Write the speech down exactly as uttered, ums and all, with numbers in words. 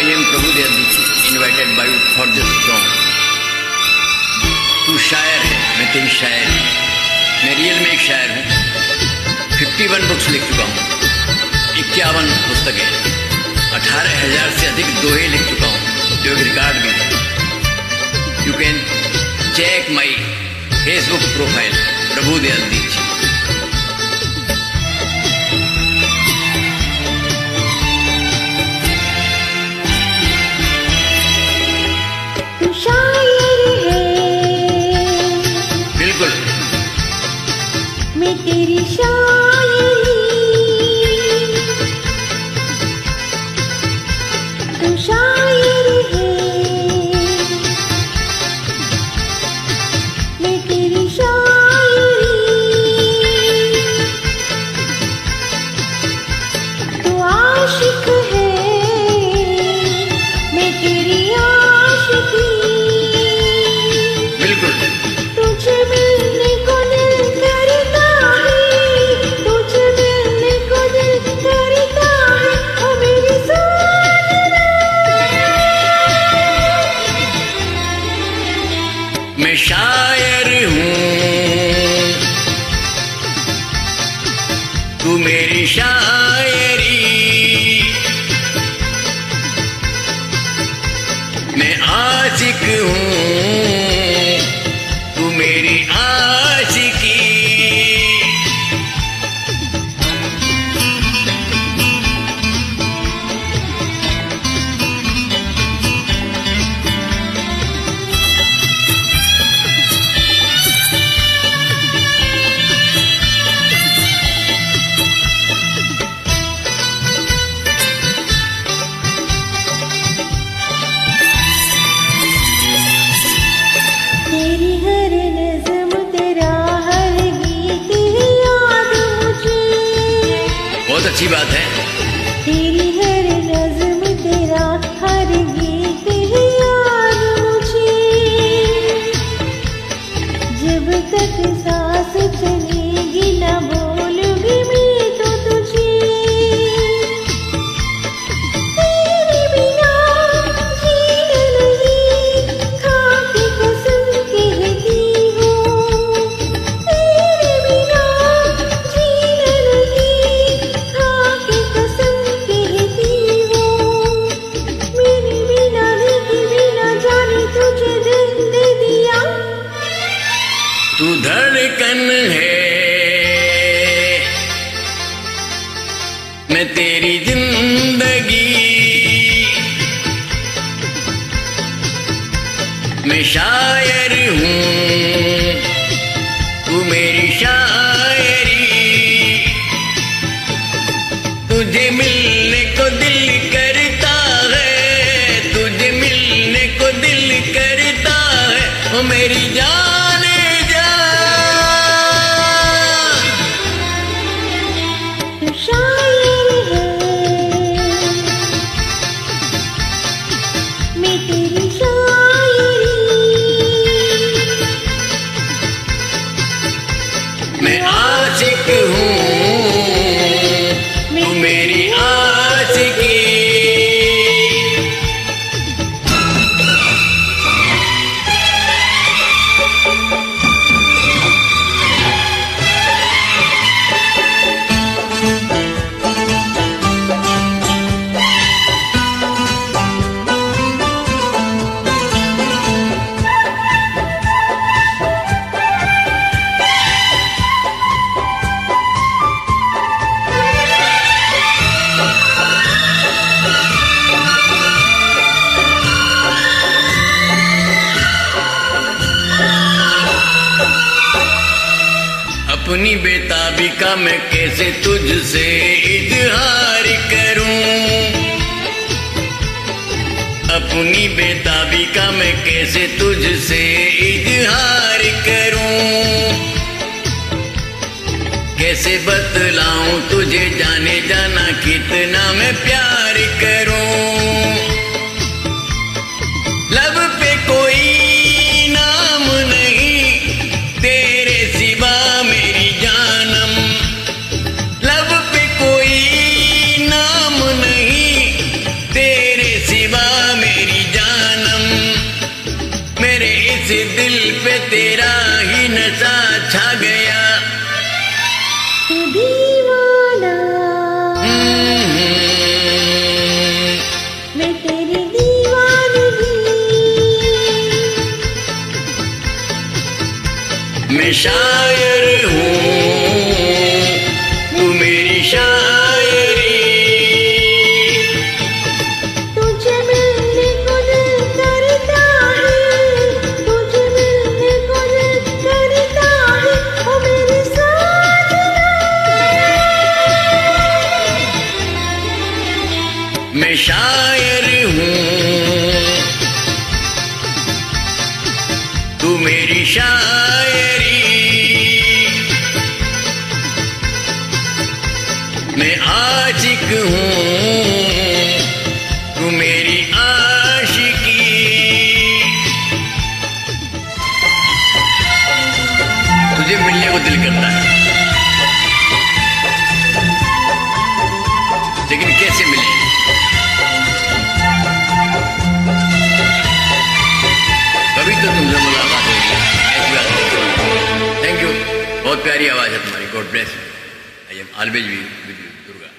I am Prabhudev Dixit, invited by you for this song. तू शायर है, मैं तेरी शायर हूँ। मैं रियल में एक शायर हूँ। इक्यावन बुक्स लिख चुका हूँ, इक्यावन पुस्तकें, अठारह हजार से अधिक दोहे लिख चुका हूँ, जो एक रिकॉर्ड भी है। You can check my Facebook profile Prabhudev Dikshit. मैं तेरी शायरी, तू शायर है, मैं तेरी शायरी, तू आशिक है, मैं तेरी आशिकी। बिल्कुल तुझे मिलने को दिल करता है, तुझे मिलने को दिल करता है, ओ मेरी साजना। मैं शायर हूँ, तू मेरी शायरी, मैं आशिक हूँ, तू मेरी आशिकी। तेरी हर नज़्म, तेरा हर गीत याद मुझे। बहुत अच्छी बात है। तेरी हर नज़्म, तेरा हर गीत याद मुझे। जब तक सांस चलेगी ना बोलूंगी मैं तो तुझे। तेरे बिना जीना नहीं, खाके कसम कहती हूँ। तेरे बिना जीना नहीं, खाके कसम कहती हूँ। मेरे बिना देखे बिना जाने तुझे दिल दे दिया। तू धड़कन है, मैं तेरी जिंदगी, मैं शायर हूँ, तू मेरी शायरी, तुझे मिलने को दिल करता है, तुझे मिलने को दिल करता है, ओ मेरी जाने जा। तू शायर है, मैं तेरी शायरी, मैं आशिक हूँ, तू मेरी आशिकी। अपनी बेताबी का मैं कैसे तुझसे इजहार करूं, अपनी बेताबी का मैं कैसे तुझसे इजहार करूं। कैसे बतलाऊं तुझे जाने जाना कितना मैं प्यार करूं। लब पे कोई नाम नहीं तेरे सिवा मेरी जानम, लब पे कोई नाम नहीं तेरे सिवा मैं शायर हूँ, तू मेरी शायरी, मैं आशिक हूँ, तू मेरी आशिकी। तुझे मिलने को दिल करता है, लेकिन कैसे मिले? कभी तो तुमसे मुलाकात होगी, ऐसी बात नहीं। थैंक यू, बहुत प्यारी आवाज है तुम्हारी। God bless. I am always with you Durga.